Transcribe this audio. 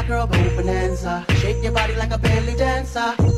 girl, go bonanza. Shake your body like a belly dancer.